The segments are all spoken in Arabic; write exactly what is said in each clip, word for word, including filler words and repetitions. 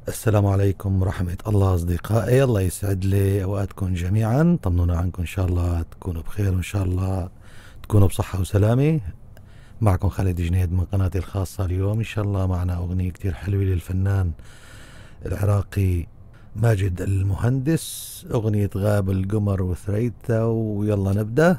السلام عليكم ورحمة الله أصدقائي، الله يسعد لي أوقاتكم جميعا. طمنونا عنكم، إن شاء الله تكونوا بخير وإن شاء الله تكونوا بصحة وسلامة. معكم خالد جنيد من قناتي الخاصة. اليوم إن شاء الله معنا أغنية كتير حلوة للفنان العراقي ماجد المهندس، أغنية غاب القمر وثريتا، ويلا نبدأ.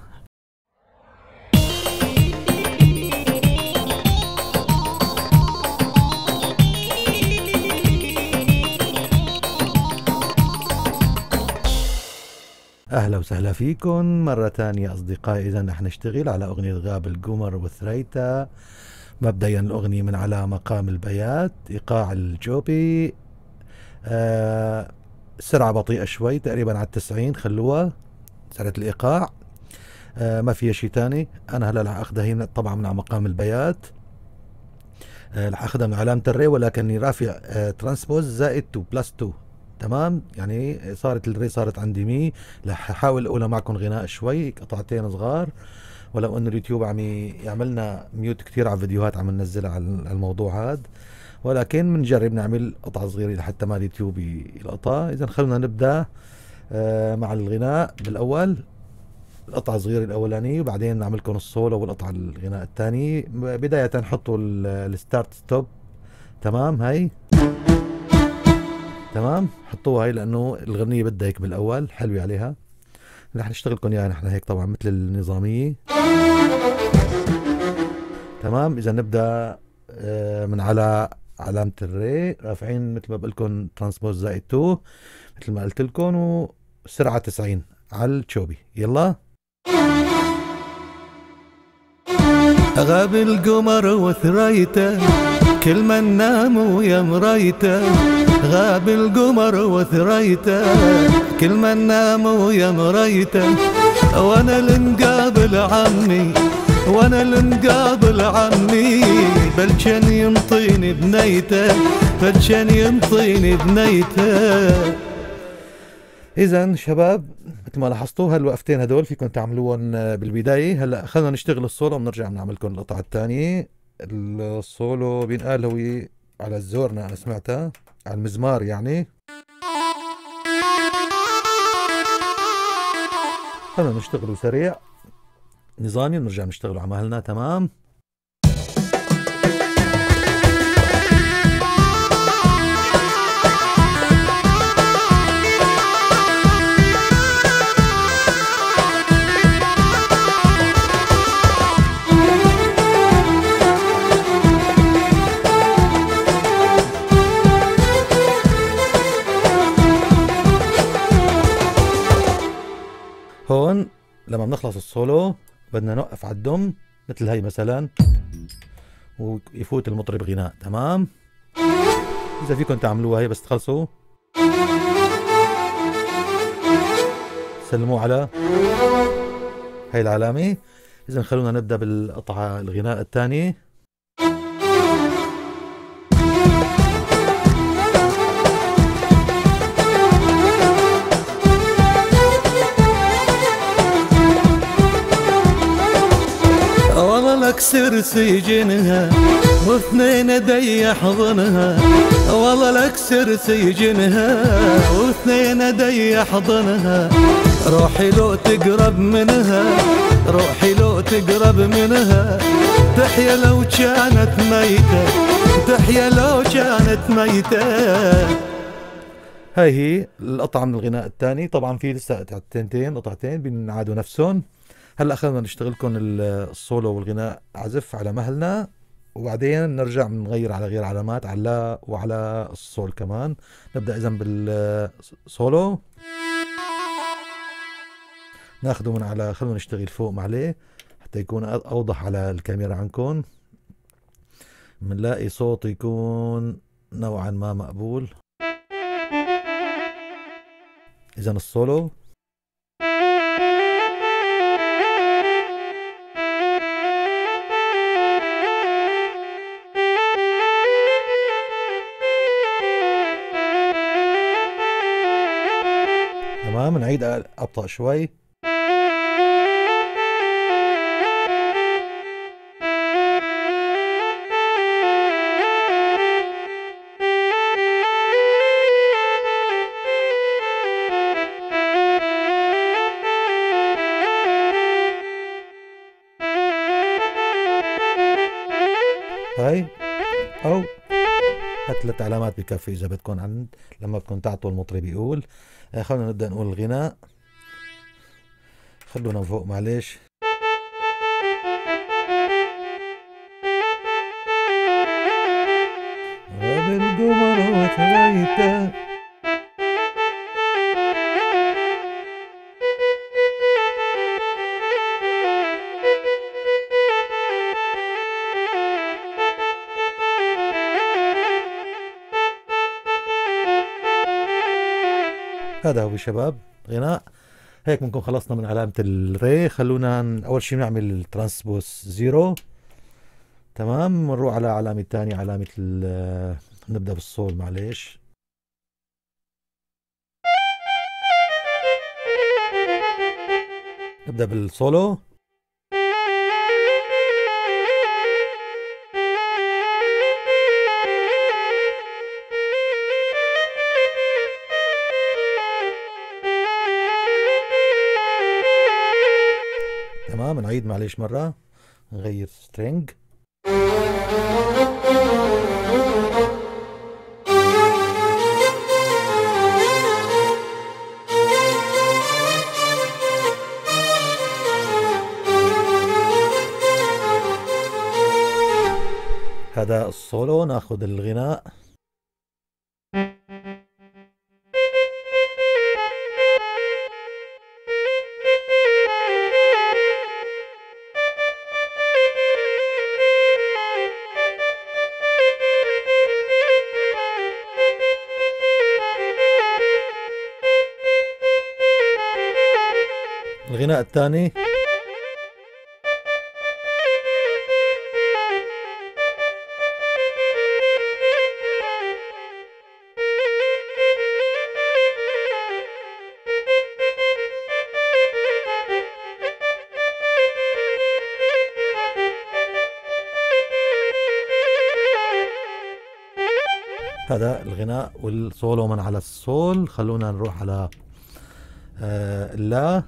أهلا وسهلا فيكم مرة تانية أصدقائي. إذا رح نشتغل على أغنية غاب القمر وثريتا. مبدئيا الأغنية من على مقام البيات، إيقاع الجوبي، آه سرعة بطيئة شوي، تقريبا على التسعين، خلوها سرعة الإيقاع. آه ما فيها شي تاني. أنا هلا رح أخذها هنا طبعا من على مقام البيات، آه رح أخذها من علامة الري، ولكني رافع آه ترانسبوز زائد اتنين بلس اتنين. تمام، يعني صارت الري صارت عندي مي. رح احاول اقولها معكم غناء شوي، قطعتين صغار، ولو انه اليوتيوب عم يعملنا ميوت كثير على فيديوهات عم ننزلها على الموضوع هذا، ولكن بنجرب نعمل قطعة صغيرة لحتى ما اليوتيوب يلقطها. اذا خلونا نبدأ آه مع الغناء بالاول، القطعة الصغيرة الاولانية، وبعدين نعمل لكم السولو والقطعة الغناء الثاني. بداية نحطوا الستارت ستوب. تمام، هاي تمام، حطوها هاي لانه الغنية بدها هيك بالاول حلوة عليها. رح نشتغل لكم اياها نحن هيك طبعا مثل النظامية. تمام، اذا نبدا آه، من على علامة الري، رافعين مثل ما بقول لكم ترانسبوز زائد اتنين مثل ما قلت لكم، وسرعة تسعين على التشوبي. يلا. غاب القمر وثريته، كل من نام ويا مريته. غاب القمر وثريته، كل من نام ويا مريته. وانا المقابل عمي، وانا المقابل عمي، بلشن ينطيني بنيته، بلشن ينطيني بنيته. اذا شباب، مثل ما لاحظتوا هالوقفتين هدول فيكم تعملوهم بالبدايه. هلا خلينا نشتغل السولو ونرجع بنعمل لكم القطعه الثانيه. السولو بينقال هو على الزورنا، انا سمعتها على المزمار يعني. خلينا نشتغلوا سريع نظامي ونرجع نشتغلوا على مهلنا. تمام. هون لما بنخلص السولو بدنا نوقف على الدم مثل هي مثلا، ويفوت المطرب غناء. تمام، اذا فيكم تعملوها هي بس تخلصوا سلموا على هاي العلامة. اذا خلونا نبدأ بالقطعة الغناء الثاني. والله لكسر سجنها واثنين دي يحضنها، والله لكسر سجنها واثنين دي يحضنها. روحي لو تقرب منها، روحي لو تقرب منها، تحيا لو كانت ميتة، تحيا لو كانت ميتة. هاي هي القطعة من الغناء الثاني. طبعا في لسه قطعتين قطعتين بينعادوا نفسهم. هلا خلينا نشتغل لكم السولو والغناء عزف على مهلنا، وبعدين نرجع نغير على غير علامات، على لا وعلى الصول كمان. نبدأ إذا بالسولو، ناخده من على، خلونا نشتغل فوق معليه حتى يكون أوضح على الكاميرا عنكم، بنلاقي صوت يكون نوعا ما مقبول. إذا السولو تمام. نعيد أبطأ شوي. او هالثلاث علامات بكفي اذا بدكم عند لما بدكم تعطوا المطرب يقول. آه خلونا نبدا نقول الغناء. خلونا فوق معلش. بالقمر وثريته. هذا هو شباب غناء. هيك بنكون خلصنا من علامة الري. خلونا أول شي نعمل الترانسبوس زيرو. تمام. نروح على علامة تانية، علامة ال نبدأ بالصول معلش. نبدأ بالسولو. تمام. نعيد معلش مرة، نغير سترينج. هذا السولو. ناخذ الغناء. الغناء الثاني. هذا الغناء والسولو من على السول. خلونا نروح على آه اللا.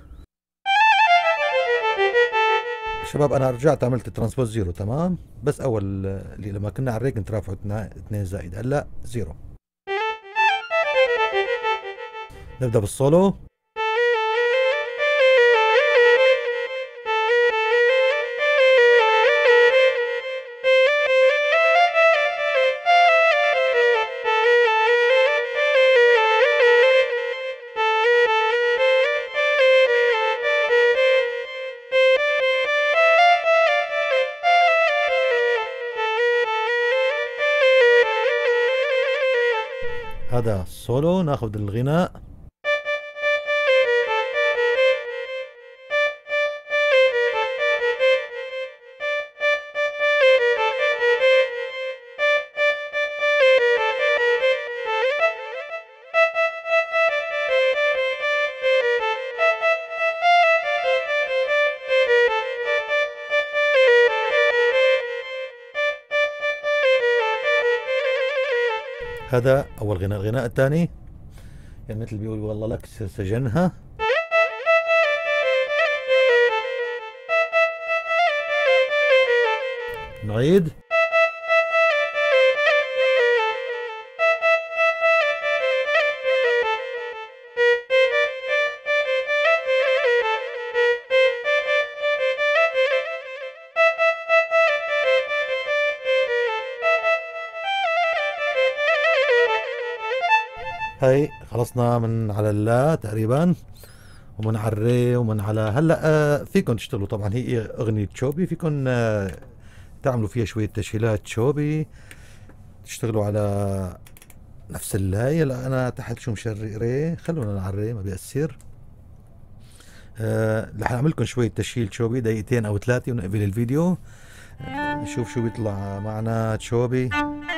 شباب انا رجعت عملت ترانسبوز زيرو. تمام. بس اول اللي لما كنا على الريك كنت رافعه اثنين زائد، هلا زيرو. نبدا بالسولو. هذا سولو. ناخذ الغناء. هذا أول غناء. الغناء الثاني يعني مثل بيقول والله لك سجنها. نعيد. هاي خلصنا من على اللا تقريبا، ومن على الري، ومن على هلا. آه فيكم تشتغلوا طبعا، هي اغنية تشوبي، فيكم آه تعملوا فيها شوية تسهيلات تشوبي، تشتغلوا على نفس اللاي. هلا انا تحت شو مشري ري، خلونا على الري ما بيأثر. آه رح اعمل لكم شوية تشكيل تشوبي دقيقتين او ثلاثة ونقفل الفيديو. آه نشوف شو بيطلع معنا تشوبي.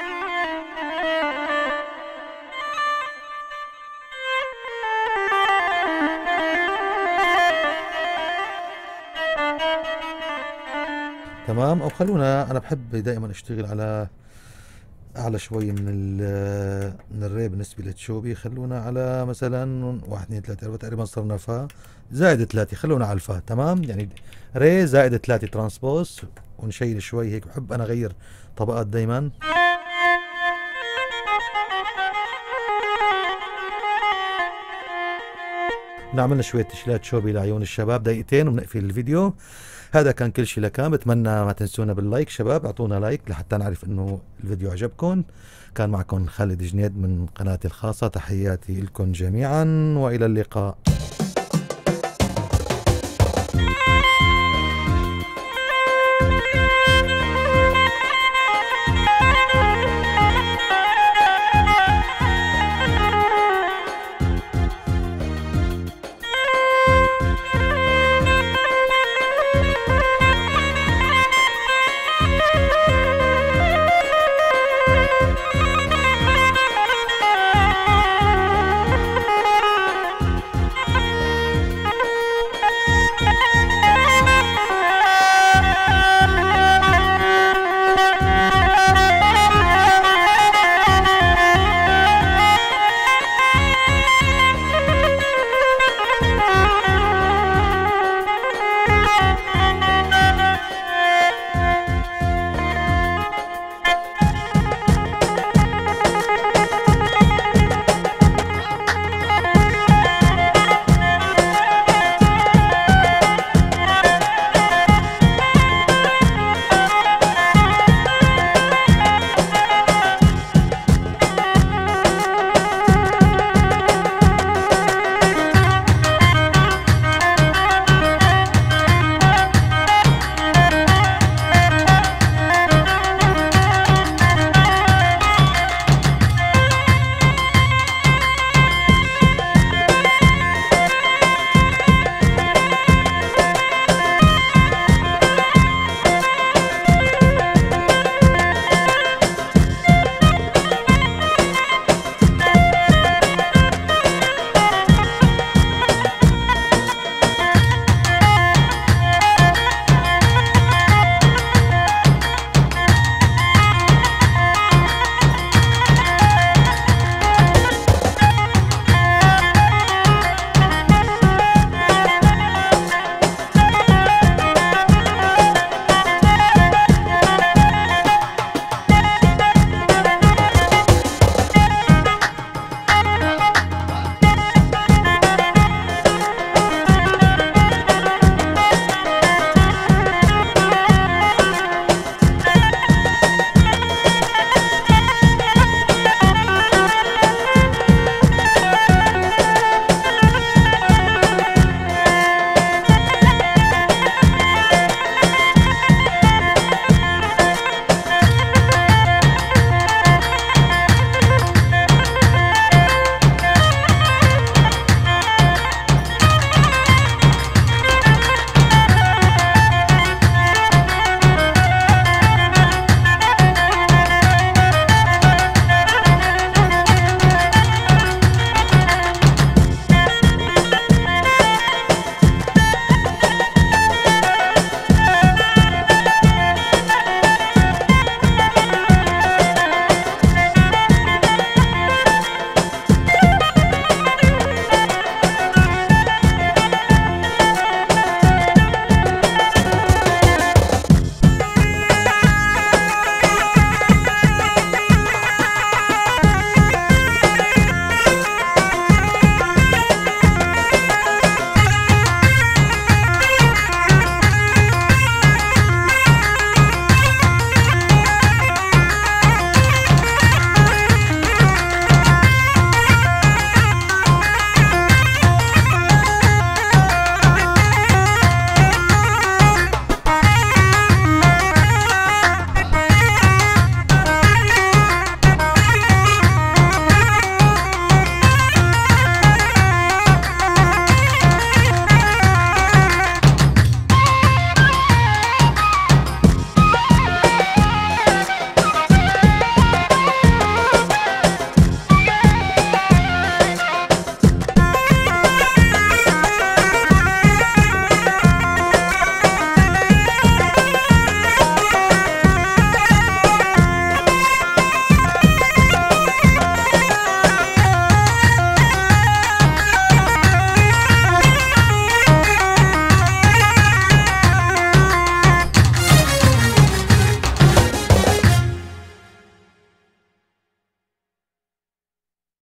تمام. او خلونا، انا بحب دائما اشتغل على اعلى شوي من ال من الري بالنسبه للتشوبي. خلونا على مثلا واحد اثنين ثلاثة أربعة، تقريبا صرنا فا زائد ثلاثة. خلونا على الفا. تمام. يعني ري زائد ثلاثة ترانسبوز، ونشيل شوي هيك. بحب انا اغير طبقات دائما. نعملنا شوية تشلات شوبي لعيون الشباب دقيقتين وبنقفل الفيديو. هذا كان كل شيء لكان. بتمنى ما تنسونا باللايك شباب، اعطونا لايك لحتى نعرف انه الفيديو عجبكم. كان معكم خالد جنيد من قناتي الخاصة، تحياتي لكم جميعا والى اللقاء.